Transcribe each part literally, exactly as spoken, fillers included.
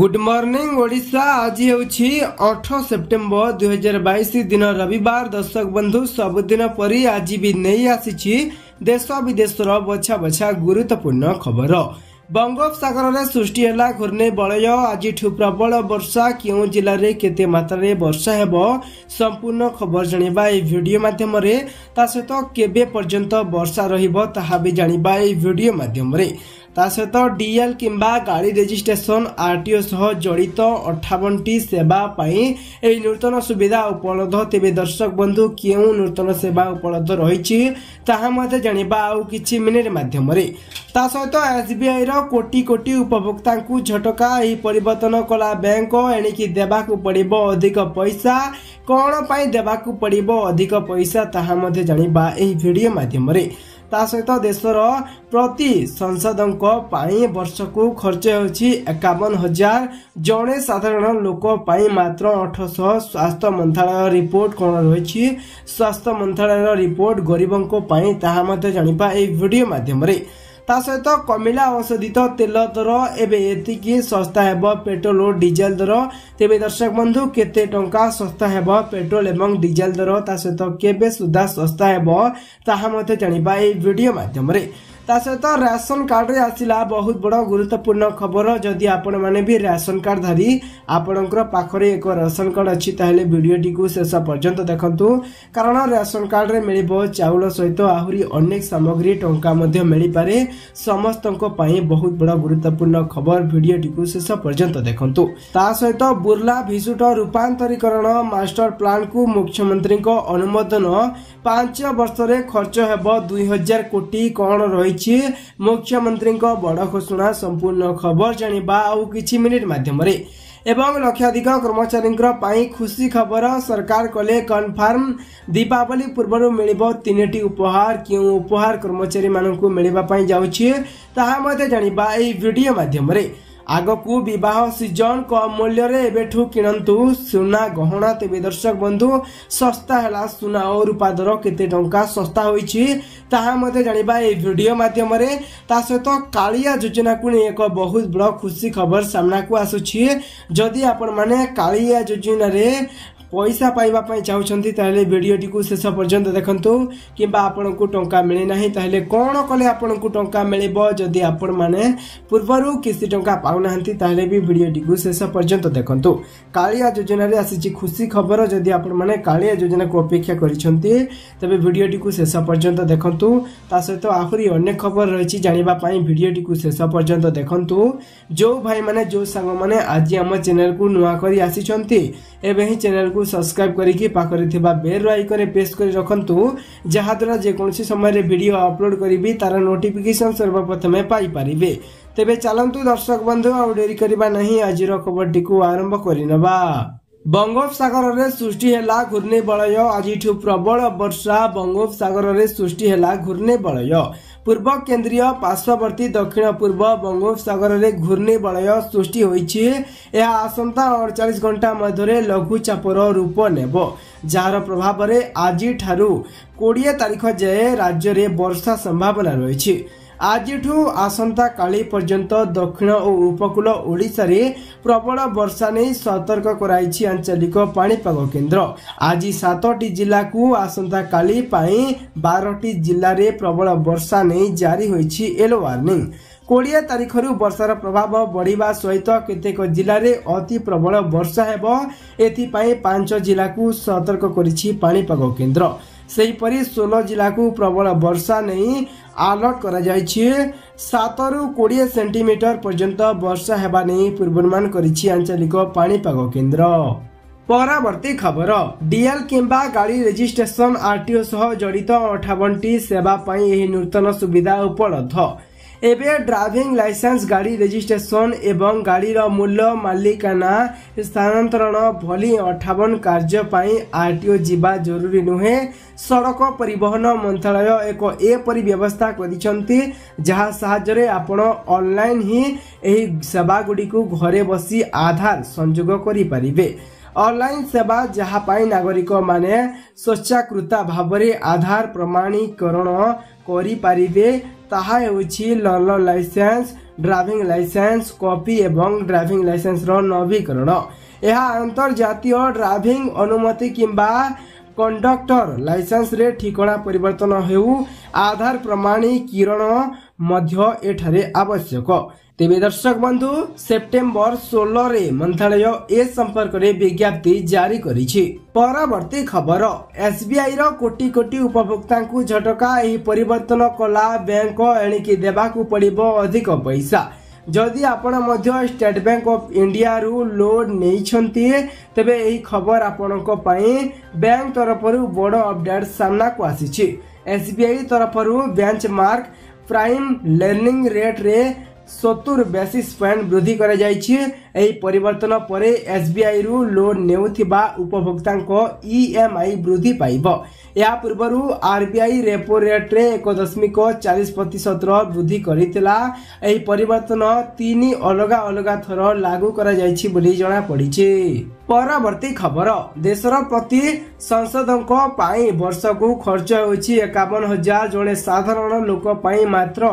Good morning Odisha. आज ହେଉଛି ଅଠର ସେପ୍ଟେମ୍ବର ଦୁଇ ହଜାର ବାଇଶ दिन रविवार। दर्शक बंधु सबुदिन परी आज भी नहीं आसी देश विदेशर बछा बछा गुरुत्वपूर्ण खबर। बंगोपसागर में सृष्टि है घूर्णी बलय। आज प्रबल वर्षा क्यों जिले में केते मात्रा वर्षा हेब संपूर्ण खबर जानिबा ए वीडियो माध्यम रे। ता सहित केबे पर्यंत वर्षा रहिबो ताहा भी जानिबा ए वीडियो माध्यम रे। ता सहित डीएल किंबा गाड़ी रजिस्ट्रेशन आरटीओ सह जड़ित अठावन टी सेवा पाई ए नूतन सुविधा उपलब्ध। तेबे दर्शक बंधु क्यों नूतन सेवा उपलब्ध रही ताहा मते जानिबा आउ किछि मिनिट माध्यम रे। ता सहित एसबीआई रो कोटी कोटी उपभोक्ता को झटका एही परिवर्तन कला बैंक। एणिकी देबाकू पड़िबो अधिक पैसा। कौन पाई देबाकू पड़िबो अधिक पैसा ताहा मते जानिबा एही वीडियो माध्यम रे। ता सहित देशर प्रति संसदों पाई वर्ष को खर्च होछि एकावन हजार। जड़े साधारण लोक पाई मात्र अठरशह। स्वास्थ्य मंत्रालय रिपोर्ट कौन रही स्वास्थ्य मंत्रालय रिपोर्ट गरीबों को पाई ताहा मते जानिबा ए वीडियो माध्यम रे। ता सहित कमिला औषधित तेल दर एबे एतिकी सस्ता हेब पेट्रोल और डीजेल दर। तेबे दर्शक बंधु केते टंका सस्ता हेब पेट्रोल एवं डीजेल दर ता सहित केबे सुधा सस्ता हेब ताहा मते जानिबा ए वीडियो माध्यम रे। ता सहित राशन कार्ड रे आसिला बहुत बड़ गुरुत्वपूर्ण खबर। जदि आपण माने भी राशन कार्ड धारी आपणकर पाखरे एक राशन कार्ड अछि ताहेले वीडियो टी को शेष पर्यंत देखंतु। कारण राशन कार्ड रे मिलिबो चाउल सहित आहुरी अनेक सामग्री टंका मध्ये मिली पारे। समस्तनको पाई बहुत बड़ गुरुत्वपूर्ण खबर। वीडियो टी को शेष पर्यंत देखंतु। ता सहित बुर्ला भिसुट रूपांतरीकरण मास्टर प्लान को मुख्यमंत्री को अनुमोदन। पांच वर्ष रे खर्च हेबो दुई हजार कोटी। कौन रही मुख्यमंत्री बड़ घोषणा संपूर्ण खबर जानिबा आउ किछि मिनिट माध्यम रे। एवं लक्षाधिक कर्मचारी खुशी खबर। सरकार कले कन्फर्म दीपावली पूर्व मिलिबो तीनटी उपहार। क्यों उपहार कर्मचारी मानकु मिलिबा पई जाउछि ताहा मते जानिबा ए वीडियो माध्यम रे। आगकू विवाह सीजन कम मूल्य रे एबेठू किणंतु सुना गहना। तेबे दर्शक बंधु सस्ता हैला सुना और रूपा दर केते टंका सस्ता होईछि ताहा मते जानिबा ए वीडियो माध्यम रे। ता सहित कालिया योजना को एक बहुत बड़ खुशी खबर सामना को आसुछि। जदि आपण माने कालिया योजना रे पैसा पाइबा पई चाहउछंती ताहेले वीडियो टी को शेष पर्यंत देखंतु। किबा आपण को टंका मिले नाही ताहेले कोन कले आपण को टंका मिलिबो। जदि आपण माने पूर्वरु किसी टंका पाउ नाहंती ताहेले भी वीडियो टी को शेष पर्यंत देखंतु। कालिया योजना रे आसीछि खुशी खबर। जदि आपण माने कालिया योजना को अपेक्षा करिसंती तबे वीडियो टी को शेष पर्यंत देखंतु। ता सहित आहुरी अनेक खबर रहिछि जानिबा पई वीडियो टी को शेष पर्यंत देखंतु। जो भाई माने जो संग माने आज हम चैनल को नुआ करी आसीचंती एबे ही चैनल को सब्सक्राइब करिकी पाखरे थिबा बेल आइकन प्रेस करी रखंतु। जहा द्वारा जे कोनसी समय रे वीडियो अपलोड करिबी तार नोटिफिकेशन सर्वप्रथम पाई परिबे। तेबे चलंतु दर्शक बंधु आ डेरी करबा नहीं आज रो खबर टी को आरंभ करिनबा। बंगोपसागर में सृष्टि है घूर्णी बलय। आज प्रबल वर्षा बंगोपसागर में सृष्टि है घूर्णी बलय। पूर्व केंद्रीय पार्श्ववर्ती दक्षिण पूर्व बंगोपसागर में घूर्णी बलय सृष्टि होईछि। यह आसंता अड़तालीस घंटा मध्य लघुचापर रूप नेब। जार प्रभाव में आज ठारू बीस तारीख जाए राज्य में वर्षा संभावना रही। आज आसंता काली पर्यंत दक्षिण और उपकूल ओडिशा रे प्रबल वर्षा नहीं सतर्क कराइछि आंचलिक पाणीपाग केन्द्र। आज सातटी जिला को आसंता काली पाई बारटी जिले में प्रबल वर्षा नहीं जारी होइछि येलो वार्निंग। बीस तारीख रु वर्षार प्रभाव बढ़िबा सहित केतेक जिले में अति प्रबल वर्षा हेबो। एथिपाई पांच जिला को सतर्क करिछि पाणीपाग केन्द्र। सेहीपरि सोलह जिला को प्रबल वर्षा नहीं अलर्ट करा जायछि। सात रु बीस सेंटीमीटर पर्यंत वर्षा हेबा नहीं पूर्वानुमान करिछि आंचलिक पाणीपाग केन्द्र। परावर्ती खबर। डीएल किंबा गाड़ी रजिस्ट्रेशन आरटीओ सह जड़ित अठावन टी सेवा पाई एही नूतन सुविधा उपलब्ध। एबे ड्राइविंग लाइसेंस गाड़ी रजिस्ट्रेशन एवं गाड़ी रो मूल्य मालिकाना स्थानांतरण भली अठावन कार्य पाई आरटीओ जीवा जरूरी नुहे। सड़क परिवहन मंत्रालय एक एपरी व्यवस्था करिसंती जहा सहायता रे आपण ऑनलाइन ही एही सेवा गुडी को घरे बसी आधार संयोग करि परिबे। ऑनलाइन सेवा जहा पाई नागरिक माने स्वच्छाकृत भाव में आधार प्रमाणीकरण करि परिबे। ताहा हेउछि learner license driving license copy एवं ड्राइविंग लाइसेंस रो नवीकरण। यह अंतर्जातीय ड्राइविंग अनुमति किंबा कंडक्टर लाइसेंस रे ठिकाना परिवर्तन हेउ आधार प्रमाणीकरण मध्य एठारे आवश्यक। तेबे दर्शक बंधु सेप्टेम्बर सोलह रे मंत्रालय ए संपर्क रे विज्ञप्ति जारी करिछि। परवर्ती खबर एसबीआई रो कोटी कोटी उपभोक्ता को झटका एही परिवर्तन कला बैंक एणिकी देबाकू पड़िबो अधिक पैसा। जदि आपण मध्य स्टेट बैंक ऑफ इंडिया रु लोन नेइछंती तबे एही खबर आपणको पई बैंक तरफरु बड़ अपडेट सामना को आसीछि। एसबीआई तरफरु बेंचमार्क प्राइम लर्निंग रेट रे सत्तर बेसिस पॉइंट वृद्धि करा जायछि। एही परिवर्तन परे एसबीआई रु लोन नेउथिबा उपभोक्ता को ईएमआई वृद्धि पाइबो। या पूर्वरु आरबीआई रेपो रेट रे एक दशमिक चालीस प्रतिशत वृद्धि करितला। एही परिवर्तन तीन अलगा अलगा थर लागू करा जायछि बोली जणा पड़िछि। परवर्ती खबर देशर प्रति संसदों पाई वर्ष को खर्च होछि एकावन हजार जड़े साधारण लोक पाई मात्र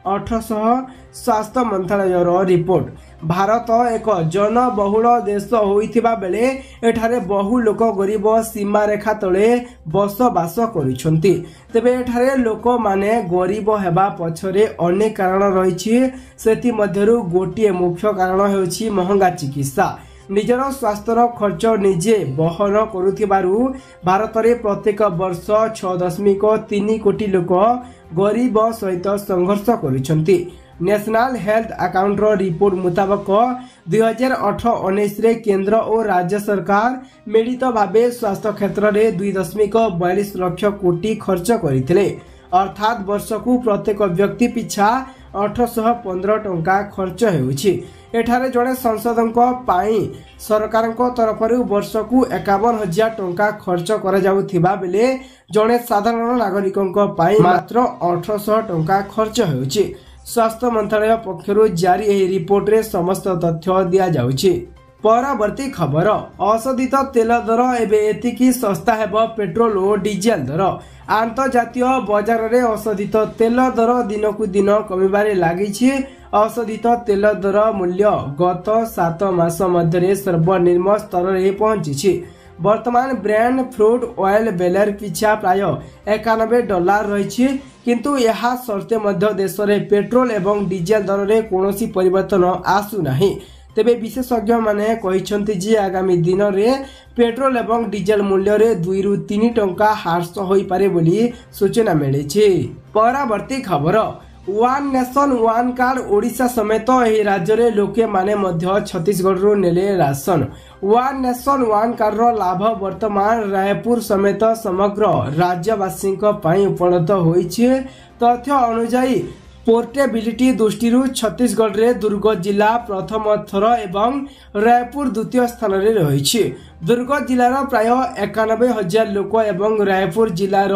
अठरशह स्वास्थ्य मंत्रालय रिपोर्ट। भारत एक जनबहुल देश होइथिबा बेले एठारे बहु लोक गरीब सीमा रेखा तले बसवास करुछंती। तेबे एठारे लोक माने गरीब हेबा पछरे अनेक कारण रहिछि। सेति मध्यरु गोटिए मुख्य कारण हेउछि महंगा चिकित्सा। निजर स्वास्थ्यर खर्च निजे बहन करुथिबारु भारत रे प्रत्येक वर्ष छह दशमिक तीन कोटी लोक गरीब सहित संघर्ष करुछंती। नेशनल हेल्थ अकाउंट रो रिपोर्ट मुताबक दुई हजार अठर उन्नीस रे केंद्र और राज्य सरकार मिलित भावे स्वास्थ्य क्षेत्र में दुई दशमिक बयालीस लक्ष कोटी खर्च करथिले। अर्थात वर्ष को प्रत्येक व्यक्ति पिछा अठरशह पंद्रह टंका खर्च हेउछि। एठारे जड़े संसदों पाई सरकार तरफरु वर्ष को एकावन हजार टंका खर्च करा जाउथिबा बेले जड़े साधारण नागरिकों पाई मात्र अठरशह टंका खर्च हेउछि। स्वास्थ्य मंत्रालय पक्षरु जारी एही रिपोर्ट रे समस्त तथ्य दिया जाउछि। परवर्ती खबर औषधित तेल दर एबे एतिकी सस्ता हेबो पेट्रोल और डीजेल दर। आंतर्जातीय बाजार रे औषधित तेल दर दिनकु दिन कमिबारे लागिछि। औषधित तेल दर मूल्य गत सात मास मध्य सर्वनिम्न स्तर रे पहुंची। वर्तमान ब्रांड फ्रूट ऑयल बेलर पिछा प्राय एकानबे डॉलर रही। किंतु यह सर्ते मध्य देश में पेट्रोल एवं डीजेल दर में कौन परिवर्तन आसु नहीं। तेबे विशेषज्ञ माने कहिसंती जे आगामी दिन में पेट्रोल एवं डीजेल मूल्य रे दुई रु तीन टंका ह्रास होई पारे बोली सूचना मिली। परवर्ती खबर one nation one card Odisha समेत एही राज्य रे लोके माने मध्य छत्तीसगढ़ रु नेले राशन। वन नेशन वन कार्ड रो लाभ वर्तमान रायपुर समेत समग्र राज्यवासी पई उपलब्ध होइछि। तथ्य अनुसार पोर्टेबिलिटी दृष्टि छत्तीसगढ़ रे दुर्ग जिला प्रथम थर एवं रायपुर द्वितीय स्थान रे रहिछि। दुर्ग जिलार प्राय एकानबे हजार लोक एवं रायपुर जिलार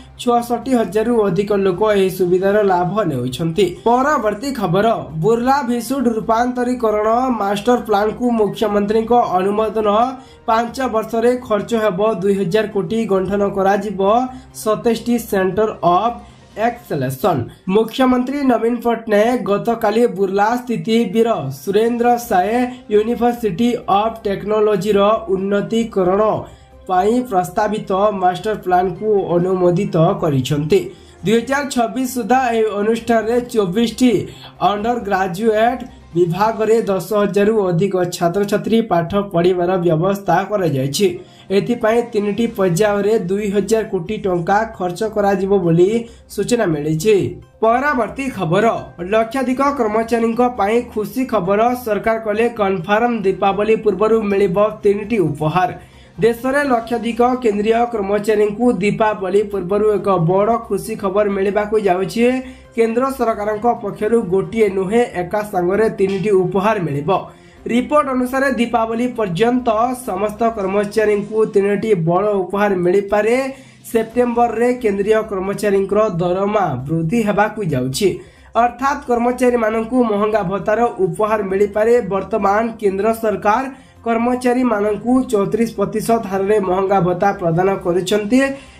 छठी हजार रु अधिक लोक एही सुविधार लाभ नेउछंती। परवर्ती खबर बुर्ला भिसुड रूपांतरीकरण मास्टर प्लान को मुख्यमंत्री को अनुमोदन पांच वर्ष रे खर्च हेबो दुई हजार कोटी गठन करा जिवो सत्ताईस सेंटर ऑफ एक्सलेशन। मुख्यमंत्री नवीन पट्टनायक गतकाली बुर्ला स्थित Veer Surendra Sai university of technology रो उन्नतीकरण पाई प्रस्तावित मास्टर प्लान को अनुमोदित करिसंती। दुई हजार छब्बीस सुधा ए अनुष्ठान रे चौबीस टी अंडर ग्रेजुएट विभाग रे दस हजार रु अधिक छात्र छात्री पाठ पढ़िबार व्यवस्था करा जायछि। एथिपाई तीन टी पर्याय रे दुई हजार कोटी टंका खर्च करा जिवो बोली सूचना मिली। परवर्ती खबर लक्षाधिक कर्मचारी पाई खुशी खबर सरकार कले कन्फर्म दीपावली पूर्व मिलिबो तीन टी उपहार। देश में लक्षाधिक केंद्रीय कर्मचारी को दीपावली पूर्व एक बड़ खुशी खबर मिलवा जाउछि। केंद्र सरकार पक्षर गोटे नुहे एका संगे तीन टी उपहार मिलिबो। रिपोर्ट अनुसार दीपावली पर्यंत समस्त कर्मचारी को तीन टी बड़ उपहार मिल पारे। सेप्टेम्बर रे केंद्रीय कर्मचारी दरमा वृद्धि हेबाकु जाउछि। अर्थात कर्मचारी मानकु महंगा भत्तार उपहार मिल पारे। वर्तमान केंद्र सरकार कर्मचारी मानकु चौतीस प्रतिशत हार में महंगा भत्ता प्रदान करुछंती।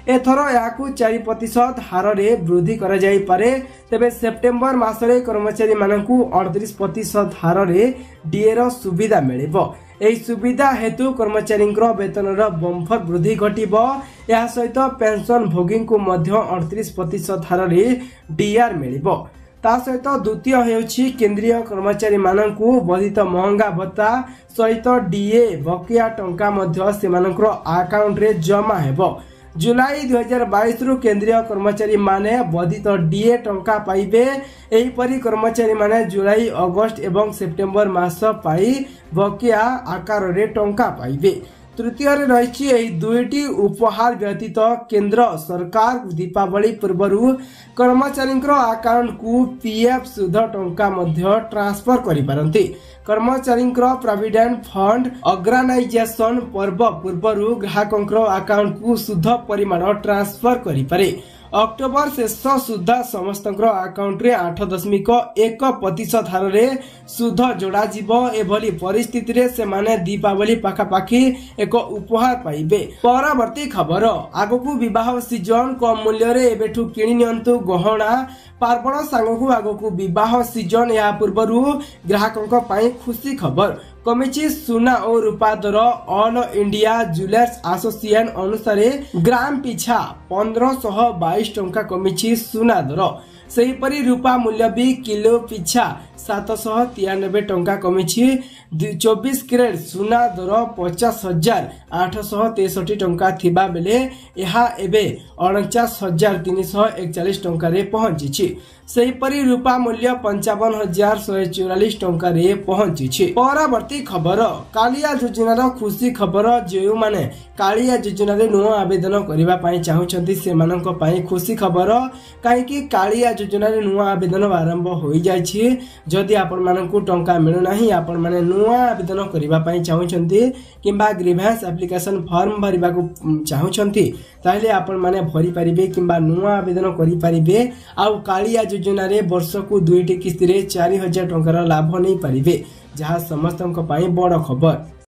एथर याकू चार प्रतिशत हार रे वृद्धि करा जाई पारे। तेबे सेप्टेम्बर मासरे कर्मचारी मानकू अड़तीस प्रतिशत हार रे डीए रो सुविधा मिलिबो। एही सुविधा हेतु कर्मचारी वेतन बंफर वृद्धि घटिबो। या सहित पेंशन भोगी को मध्य अड़तीस प्रतिशत हार रे डीआर मिलिबो। ता सहित द्वितीय हेउछि केंद्रीय कर्मचारी मानकू वर्धित महंगा भत्ता सहित डीए बकिया टंका मध्य सेमानकर अकाउंट रे जमा हेबो। जुलाई दुई हजार बाईस रु केंद्रीय कर्मचारी माने वर्धित डीए टंका पाइबे। एही परी कर्मचारी माने जुलाई अगस्त एवं सेप्टेम्बर मास पाई बकिया आकार रे टंका पाइबे। तृतीय रे रहिछि एही दुईटी उपहार व्यतीत केंद्र सरकार दीपावली पूर्व कर्मचारी अकाउंट को पीएफ सुध टंका मध्य ट्रांसफर करि पारंती। कर्मचारी प्रोविडेंट फंड ऑर्गेनाइजेशन पर्व पूर्व ग्राहकों अकाउंट को सुध परिमाण ट्रांसफर करि पारे। अक्टोबर शेष सुधा समस्त अकाउंट रे आठ दशमिक एक प्रतिशत हार रे सुध जोड़ा जीवो। एभली परिस्थिति रे से माने दीपावली पाखापाखी एक उपहार पाइबे। परवर्ती खबर आगकू विवाह सीजन कम मूल्य रे एबेठू किनि नियंतु गहना पार्वण सांगकू आगकू विवाह सीजन या पूर्वरु ग्राहकों पाई खुशी खबर कमिची सुना और रूपा दर ऑल इंडिया ज्वेलर्स एसोसिएशन अनुसार ग्राम पिछा पंद्रह सौ बाईस टंका कमिची सुना दर। सेहीपरि रूपा मूल्य भी किलो पिछा सात सौ तिरानबे टंका कमिची। चौबीस कैरेट सुना दर पचास हजार आठ सौ तेसठी टंका थिबा बेले यहा एबे अड़चाश हजार तीन सौ एकचालीस टंका रे पहुंची। सेहीपरि रूपा मूल्य पंचावन हजार शहे चौरालीस टंका रे पहुंची। परवर्ती खबर कालिया योजनार खुशी खबर जो माने कालिया योजना रे नुआ आवेदन करबा पई चाहुचंती सेमानक पई खुशी खबर। काहेकि कालिया योजना रे नुआ आवेदन आरंभ होई जायछि। जदि आपण मानकू टंका मिलु नाही आपण माने नुआ आवेदन करबा पई चाहुचंती किंबा ग्रीवेंस एप्लिकेशन फॉर्म भरिबा को चाहुचंती ताहले आपण माने भरि परिबे किंबा नुआ आवेदन करि परिबे। आउ कालिया योजना रे वर्ष को दुईटी किस्ती रे चार हजार टंकार लाभ नै परिबे जहा समस्तक पई बड़ खबर।